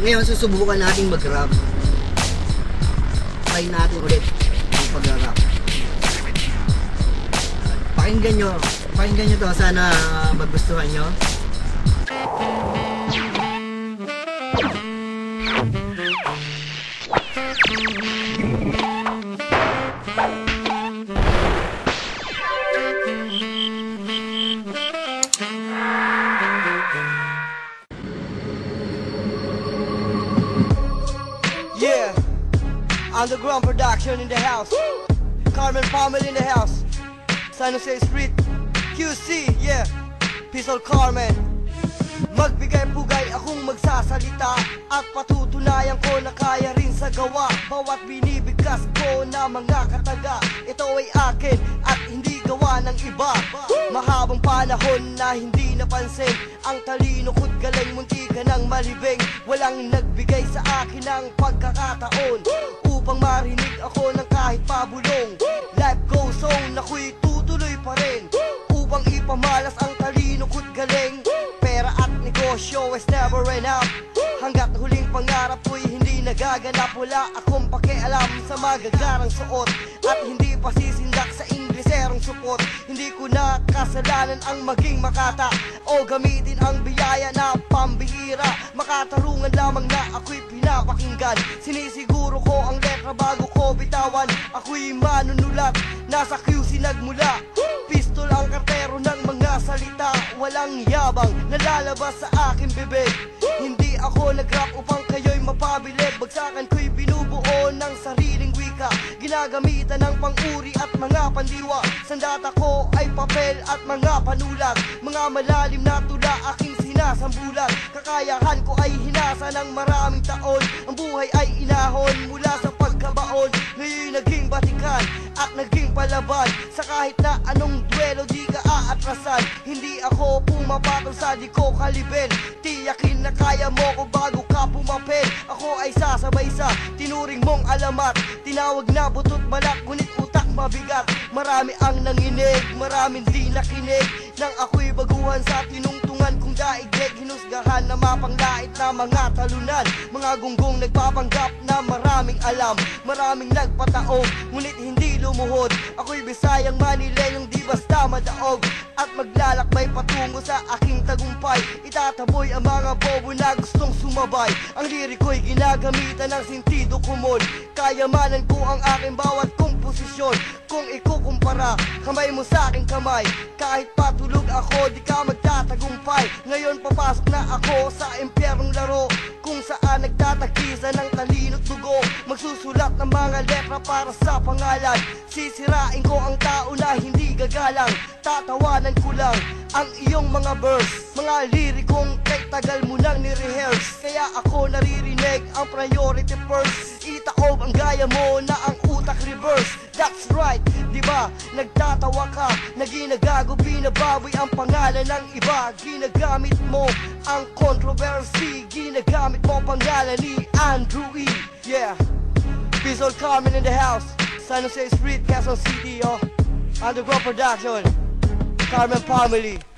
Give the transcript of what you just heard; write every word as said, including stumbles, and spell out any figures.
Ngayon, susubukan natin mag-rap. Try natin ulit ang pag-rap. Pakinggan nyo. Pakinggan nyo to. Sana magustuhan nyo. Yeah, underground production in the house. Carmen Palmer in the house. San Jose Street, Q C, yeah. Pistol Carmen. Magbigay-pugay akong magsasalita at patutunayan ko na kaya rin sa gawa. Bawat binibigkas ko na mga kataga, ito ay akin at hindi gawa ng iba. Mahabang panahon na hindi napansin, ang talino ko't galing, munti ka ng malibing. Walang nagbigay sa akin ng pagkakataon upang marinig ako ng kahit pabulong. Life goes on, ako'y tutuloy pa rin upang ipamalas ang talino ko't galing. Pera at negosyo is never enough, hanggat huling pangarap ko'y hindi nagaganap. Wala akong pakialam sa magagarang suot at hindi pa sisindak sa ingleserong supot. Hindi ko na kasalanan ang maging makata o gamitin ang biyaya na pambihira. Makatarungan lamang na ako'y pinapakinggan, sinisiguro ko ang letra bago ko bitawan. Ako'y manunulat, nasa Q C nagmula. Pistol ang kartero ng mga salita, walang yabang nalalabas sa aking bibig. Hindi ako nag-rap upang kayo'y mapabilib. Bagsakan ko'y binubuo ng sariling wika, ginagamitan ng pang-uri at mga pandiwa. Sandata ko ay papel at mga panulat, mga malalim na tula aking sinasambulat. Kakayahan ko ay hinasa ng maraming taon, ang buhay ay inahon mula sa pagkabaon. Ngayon'y naging batikan at naging palaban, sa kahit na anong duelo di ka aatrasan. Hindi ako pumapatol sa di ko kalibin, tiyakin na kaya mo ko bago ka pumapel. Ako ay sasabay sa tinuring mong alamat, tinawag na butot balak ngunit utak mabigat. Marami ang nanginig, maraming di nakinig, nang ako'y baguhan sa tinungtungan kong daigdig. Hinusgahan na mapanglait na mga talunan, mga gunggong nagpapanggap na maraming alam. Maraming nagpataog ngunit hindi lumuhod. Ako'y Bisayang Manileyong di basta madaog, at maglalakbay patungo sa aking tagumpay. Itataboy ang mga bobo na gustong sumabay. Ang liriko'y ginagamitan ng sentido kumon, kayamanan ko ang aking bawat komposisyon. Kung ikukumpara kamay mo sa aking kamay, kahit patulog ako di ka magtatagumpay. Ngayon papasok na ako sa impyernong laro, kung saan nagtatagisan ng talino't dugo. Magsusulat ng mga letra para sa pangalan, sisirain ko ang tao na hindi gagalang. Tatawanan ko lang ang iyong mga verse, mga lirikong kay tagal mo nang ni-rehearse. Kaya ako naririnig ang priority first, itaob ang gaya mo na ang utak reverse. That's right, diba? Nagtatawa ka na ginagago, binababoy ang pangalan ng iba. Ginagamit mo ang controversy, ginagamit mo pangalan ni Andrew E. Yeah, Pistol Carmen in the house, San Jose Street, Quezon City, oh. Underground production, Carmen Family.